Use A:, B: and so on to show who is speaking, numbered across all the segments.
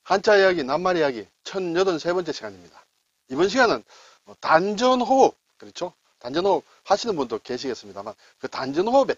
A: 한자 이야기, 낱말 이야기 1083번째 시간입니다. 이번 시간은 단전호흡, 그렇죠? 단전호흡 하시는 분도 계시겠습니다만 그 단전호흡의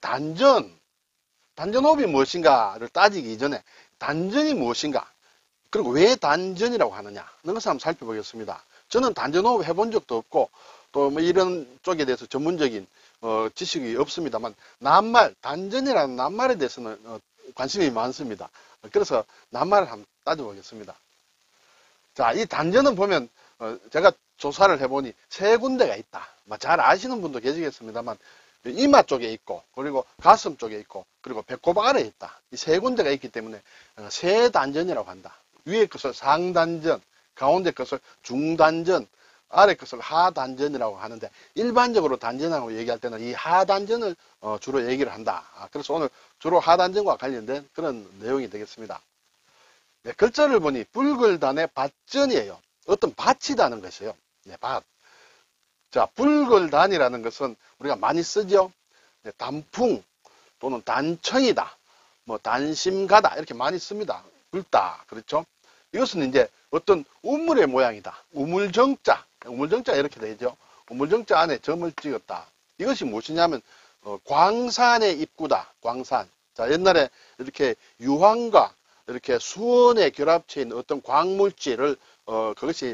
A: 단전호흡이 무엇인가를 따지기 이전에 단전이 무엇인가, 그리고 왜 단전이라고 하느냐 이런 것을 한번 살펴보겠습니다. 저는 단전호흡 해본 적도 없고 또 뭐 이런 쪽에 대해서 전문적인 지식이 없습니다만 낱말, 단전이라는 낱말에 대해서는 관심이 많습니다. 그래서 낱말을 한번 따져보겠습니다. 자, 이 단전은 보면 제가 조사를 해보니 세 군데가 있다. 잘 아시는 분도 계시겠습니다만 이마 쪽에 있고, 그리고 가슴 쪽에 있고, 그리고 배꼽 아래에 있다. 이 세 군데가 있기 때문에 세 단전이라고 한다. 위에 것을 상단전, 가운데 것을 중단전, 아래 것을 하단전이라고 하는데, 일반적으로 단전하고 얘기할 때는 이 하단전을 주로 얘기를 한다. 그래서 오늘 주로 하단전과 관련된 그런 내용이 되겠습니다. 네, 글자를 보니 불글단의 밭전이에요. 어떤 밭이라는 것이에요. 네, 밭. 자, 불글단이라는 것은 우리가 많이 쓰죠. 네, 단풍 또는 단청이다, 뭐 단심가다 이렇게 많이 씁니다. 굵다, 그렇죠? 이것은 이제 어떤 우물의 모양이다. 우물정자 이렇게 되죠. 우물정자 안에 점을 찍었다. 이것이 무엇이냐면 광산의 입구다. 광산. 자, 옛날에 이렇게 유황과 이렇게 수원에 결합체 있는 어떤 광물질을 그것이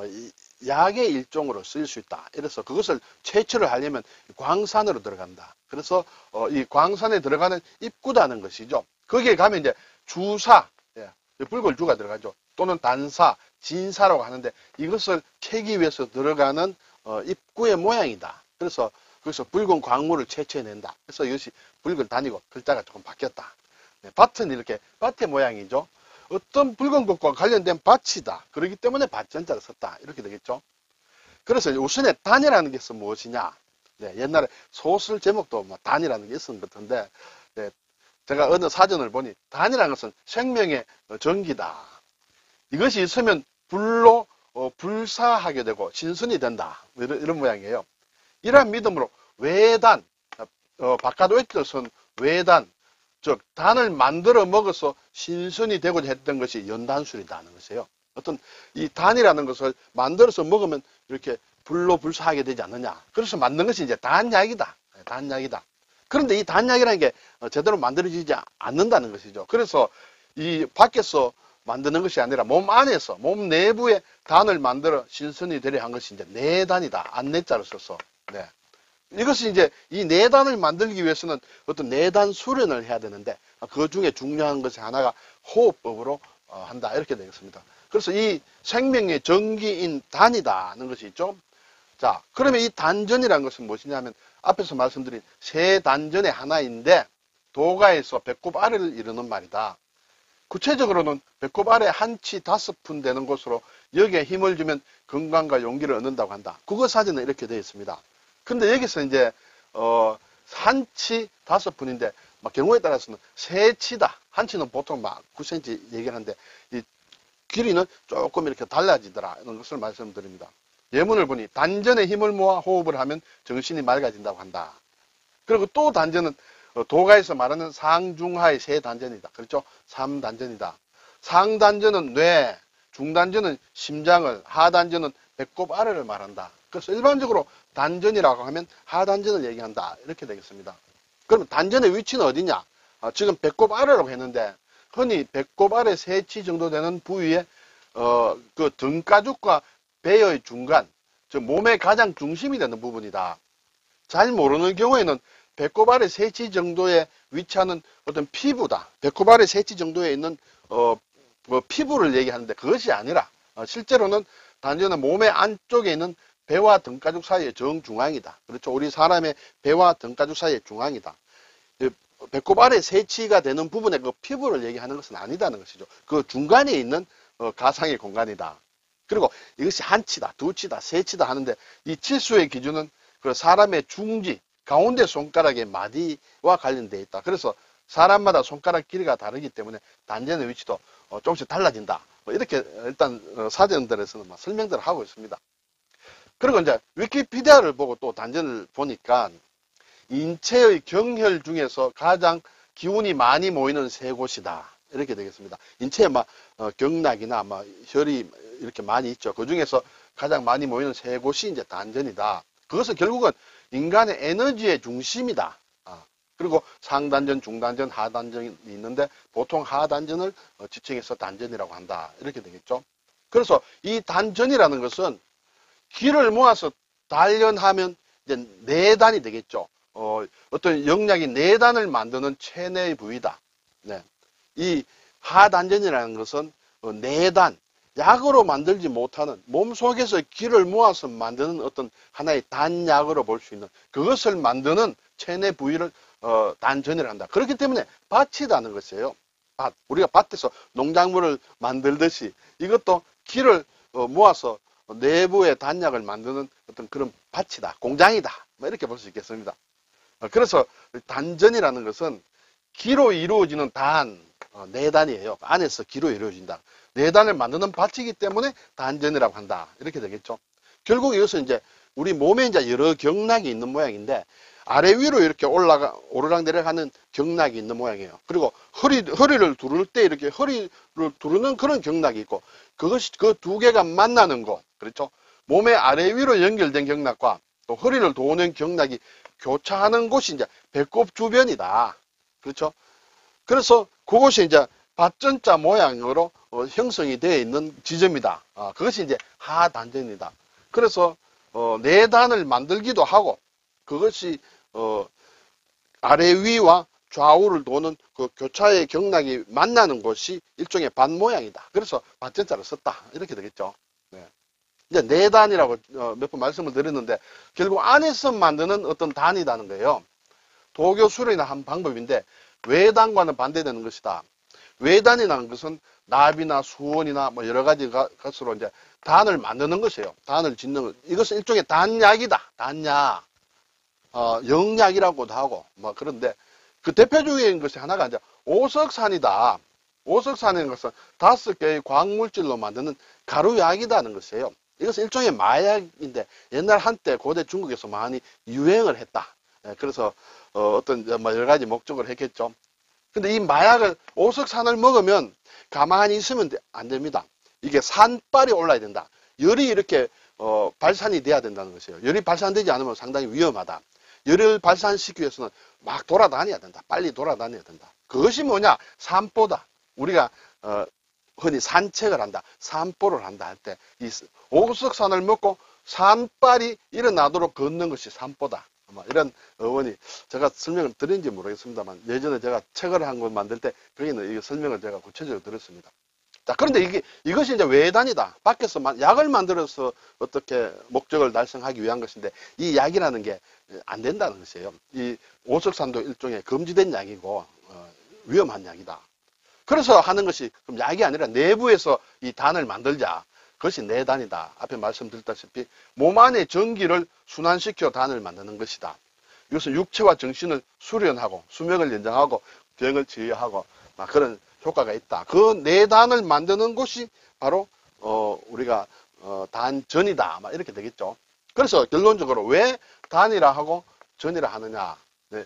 A: 약의 일종으로 쓰일 수 있다. 이래서 그것을 채취를 하려면 광산으로 들어간다. 그래서 이 광산에 들어가는 입구다는 것이죠. 거기에 가면 이제 주사, 불골주가 들어가죠. 또는 단사, 진사라고 하는데 이것을 캐기 위해서 들어가는 입구의 모양이다. 그래서 거기서 붉은 광물을 채취해낸다. 그래서 이것이 불글단이고 글자가 조금 바뀌었다. 네, 밭은 이렇게 밭의 모양이죠. 어떤 붉은 것과 관련된 밭이다. 그렇기 때문에 밭전자를 썼다. 이렇게 되겠죠. 그래서 우선에 단이라는 것은 무엇이냐. 네, 옛날에 소설 제목도 뭐 단이라는 게 있었던 것 같은데, 네, 제가 어느 사전을 보니 단이라는 것은 생명의 전기다. 이것이 있으면 불로 불사하게 되고 신선이 된다. 이런 모양이에요. 이러한 믿음으로 외단, 바깥 뜻은 외단, 즉 단을 만들어 먹어서 신선이 되고자 했던 것이 연단술이라는 것이에요. 어떤 이 단이라는 것을 만들어서 먹으면 이렇게 불로 불사하게 되지 않느냐. 그래서 만든 것이 이제 단약이다. 단약이다. 그런데 이 단약이라는 게 제대로 만들어지지 않는다는 것이죠. 그래서 이 밖에서 만드는 것이 아니라 몸 안에서, 몸 내부에 단을 만들어 신선이 되려 한 것이 이제 내단이다. 안내자를 써서. 네. 이것이 이제 이 내단을 만들기 위해서는 어떤 내단 수련을 해야 되는데 그 중에 중요한 것이 하나가 호흡법으로 한다. 이렇게 되겠습니다. 그래서 이 생명의 전기인 단이다는 것이 있죠. 자, 그러면 이 단전이라는 것은 무엇이냐면 앞에서 말씀드린 세 단전의 하나인데 도가에서 배꼽 아래를 이루는 말이다. 구체적으로는 배꼽 아래 한치 5푼 되는 곳으로 여기에 힘을 주면 건강과 용기를 얻는다고 한다. 국어사전에 이렇게 되어 있습니다. 근데 여기서 이제 한치 5푼인데 경우에 따라서는 세치다. 한치는 보통 막 9cm 얘기를 하는데 이 길이는 조금 이렇게 달라지더라. 이런 것을 말씀드립니다. 예문을 보니 단전에 힘을 모아 호흡을 하면 정신이 맑아진다고 한다. 그리고 또 단전은 도가에서 말하는 상중하의 세 단전이다. 그렇죠? 3단전이다. 상단전은 뇌, 중단전은 심장을, 하단전은 배꼽 아래를 말한다. 그래서 일반적으로 단전이라고 하면 하단전을 얘기한다. 이렇게 되겠습니다. 그러면 단전의 위치는 어디냐? 지금 배꼽 아래라고 했는데 흔히 배꼽 아래 세치 정도 되는 부위에 그 등가죽과 배의 중간, 즉 몸의 가장 중심이 되는 부분이다. 잘 모르는 경우에는 배꼽 아래 세치 정도에 위치하는 어떤 피부다. 배꼽 아래 세치 정도에 있는 피부를 얘기하는데 그것이 아니라 실제로는 단전은 몸의 안쪽에 있는 배와 등가죽 사이의 정중앙이다. 그렇죠. 우리 사람의 배와 등가죽 사이의 중앙이다. 배꼽 아래 세치가 되는 부분의 그 피부를 얘기하는 것은 아니다는 것이죠. 그 중간에 있는 가상의 공간이다. 그리고 이것이 한치다, 두치다, 세치다 하는데 이 치수의 기준은 그 사람의 중지, 가운데 손가락의 마디와 관련되어 있다. 그래서 사람마다 손가락 길이가 다르기 때문에 단전의 위치도 조금씩 달라진다. 이렇게 일단 사전들에서는 설명들을 하고 있습니다. 그리고 이제 위키피디아를 보고 또 단전을 보니까 인체의 경혈 중에서 가장 기운이 많이 모이는 세 곳이다. 이렇게 되겠습니다. 인체에 경락이나 뭐 혈이 이렇게 많이 있죠. 그 중에서 가장 많이 모이는 세 곳이 이제 단전이다. 그것은 결국은 인간의 에너지의 중심이다. 그리고 상단전, 중단전, 하단전이 있는데 보통 하단전을 지칭해서 단전이라고 한다. 이렇게 되겠죠. 그래서 이 단전이라는 것은 기를 모아서 단련하면 이제 내단이 되겠죠. 어떤 영약이 내단을 만드는 체내의 부위다. 네. 이 하단전이라는 것은 내단, 약으로 만들지 못하는 몸속에서 기를 모아서 만드는 어떤 하나의 단약으로 볼 수 있는 그것을 만드는 체내 부위를 단전이라 한다. 그렇기 때문에 밭이라는 것이에요. 밭. 우리가 밭에서 농작물을 만들듯이 이것도 기를 모아서 내부의 단약을 만드는 어떤 그런 밭이다. 공장이다. 뭐 이렇게 볼 수 있겠습니다. 그래서 단전이라는 것은 기로 이루어지는 내단이에요. 안에서 기로 이루어진다. 내단을 만드는 밭이기 때문에 단전이라고 한다. 이렇게 되겠죠. 결국 이것은 이제 우리 몸에 이제 여러 경락이 있는 모양인데 아래 위로 이렇게 오르락 내려가는 경락이 있는 모양이에요. 그리고 허리를 두를 때 이렇게 허리를 두르는 그런 경락이 있고 그것이 그 두 개가 만나는 곳. 그렇죠. 몸의 아래 위로 연결된 경락과 또 허리를 도는 경락이 교차하는 곳이 이제 배꼽 주변이다. 그렇죠. 그래서 그곳이 이제 밭전자 모양으로 형성이 되어 있는 지점이다. 그것이 이제 하단전이다. 그래서 내단을 만들기도 하고 그것이 아래 위와 좌우를 도는 그 교차의 경락이 만나는 곳이 일종의 밭 모양이다. 그래서 밭전자를 썼다. 이렇게 되겠죠. 네. 이제 내단이라고 몇 번 말씀을 드렸는데 결국 안에서 만드는 어떤 단이라는 거예요. 도교 수련이나 한 방법인데 외단과는 반대되는 것이다. 외단이라는 것은 납이나 수원이나 뭐 여러 가지 것으로 이제 단을 만드는 것이에요. 단을 짓는 것. 이것은 일종의 단약이다. 단약. 영약이라고도 하고 뭐 그런데 그 대표적인 것이 하나가 이제 오석산이다. 오석산이라는 것은 5개의 광물질로 만드는 가루약이라는 것이에요. 이것은 일종의 마약인데 옛날 한때 고대 중국에서 많이 유행을 했다. 그래서 어떤 뭐 여러 가지 목적을 했겠죠. 근데 이 마약을 오석산을 먹으면 가만히 있으면 안 됩니다. 이게 산발이 올라야 된다. 열이 이렇게 발산이 돼야 된다는 것이에요. 열이 발산되지 않으면 상당히 위험하다. 열을 발산시키기 위해서는 막 돌아다녀야 된다. 빨리 돌아다녀야 된다. 그것이 뭐냐? 산보다. 우리가 흔히 산책을 한다. 산보를 한다 할 때 이 오석산을 먹고 산발이 일어나도록 걷는 것이 산보다. 이런 어원이 제가 설명을 드린지 모르겠습니다만 예전에 제가 책을 한 권 만들 때 거기는 이 설명을 제가 구체적으로 드렸습니다. 자, 그런데 이것이 이제 외단이다. 밖에서 약을 만들어서 어떻게 목적을 달성하기 위한 것인데 이 약이라는 게 안 된다는 것이에요. 이 오석산도 일종의 금지된 약이고 위험한 약이다. 그래서 하는 것이 그럼 약이 아니라 내부에서 이 단을 만들자. 그것이 내단이다. 앞에 말씀드렸다시피 몸 안의 전기를 순환시켜 단을 만드는 것이다. 이것은 육체와 정신을 수련하고 수명을 연장하고 병을 치유하고 그런 효과가 있다. 그 내단을 만드는 곳이 바로 우리가 단전이다. 이렇게 되겠죠. 그래서 결론적으로 왜 단이라 하고 전이라 하느냐. 네.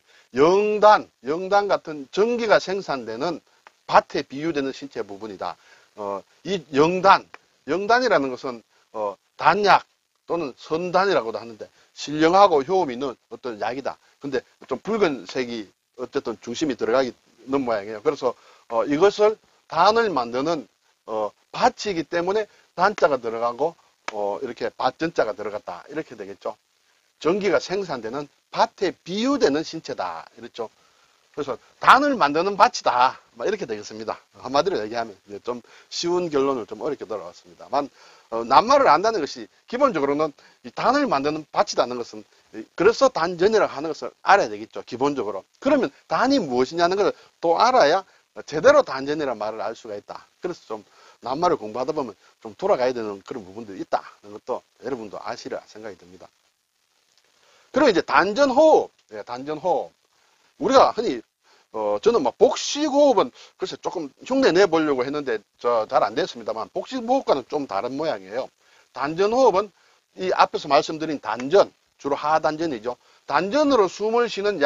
A: 영단 같은 전기가 생산되는 밭에 비유되는 신체 부분이다. 이 영단이라는 것은 단약 또는 선단이라고도 하는데 신령하고 효험이 있는 어떤 약이다. 근데 좀 붉은색이 어쨌든 중심이 들어가기 있는 모양이에요. 그래서 이것을 단을 만드는 밭이기 때문에 단자가 들어가고 이렇게 밭전자가 들어갔다. 이렇게 되겠죠. 전기가 생산되는 밭에 비유되는 신체다. 이랬죠. 그래서 단을 만드는 밭이다. 이렇게 되겠습니다. 한마디로 얘기하면 좀 쉬운 결론을 좀 어렵게 돌아왔습니다만 낱말을 안다는 것이 기본적으로는 이 단을 만드는 밭이라는 것은 그래서 단전이라고 하는 것을 알아야 되겠죠. 기본적으로. 그러면 단이 무엇이냐는 것을 또 알아야 제대로 단전이라는 말을 알 수가 있다. 그래서 좀 낱말을 공부하다 보면 좀 돌아가야 되는 그런 부분들이 있다는 것도 여러분도 아시리라 생각이 듭니다. 그리고 이제 단전호흡. 단전호흡. 우리가 흔히 저는 복식호흡은 글쎄 조금 흉내 내보려고 했는데 잘 안 됐습니다만 복식호흡과는 좀 다른 모양이에요. 단전호흡은 이 앞에서 말씀드린 단전, 주로 하단전이죠. 단전으로 숨을 쉬는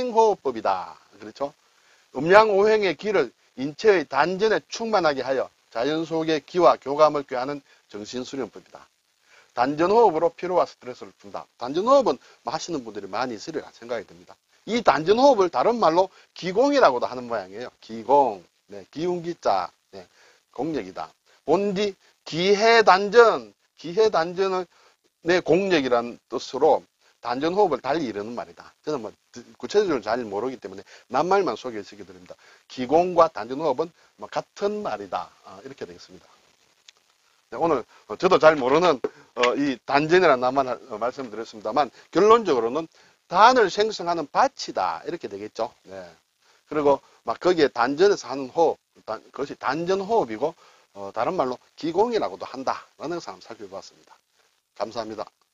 A: 양생호흡법이다. 그렇죠? 음양오행의 기를 인체의 단전에 충만하게 하여 자연 속의 기와 교감을 꾀하는 정신수련법이다. 단전호흡으로 피로와 스트레스를 푼다. 단전호흡은 하시는 분들이 많이 있으리라 생각이 듭니다. 이 단전호흡을 다른 말로 기공이라고도 하는 모양이에요. 기공, 네, 기운기자, 네, 공력이다. 본디 기해단전, 기해단전은 내 공력이라는 뜻으로 단전호흡을 달리 이르는 말이다. 저는 뭐 구체적으로 잘 모르기 때문에 낱말만 소개시켜 드립니다. 기공과 단전호흡은 뭐 같은 말이다. 이렇게 되겠습니다. 네, 오늘 저도 잘 모르는 이 단전이라는 낱말 말씀드렸습니다만 결론적으로는 단을 생성하는 밭이다. 이렇게 되겠죠. 네. 그리고 막 거기에 단전에서 하는 호흡, 그것이 단전호흡이고 다른 말로 기공이라고도 한다. 라는 것을 한번 살펴보았습니다. 감사합니다.